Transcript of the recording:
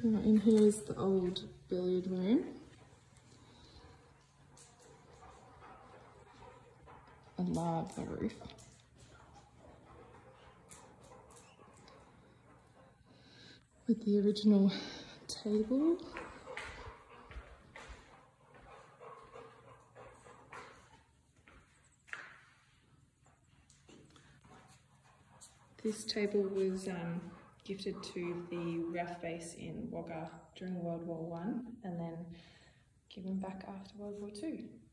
In here is the old billiard room. I love the roof. With the original table. This table was gifted to the RAF base in Wagga during World War I and then given back after World War II.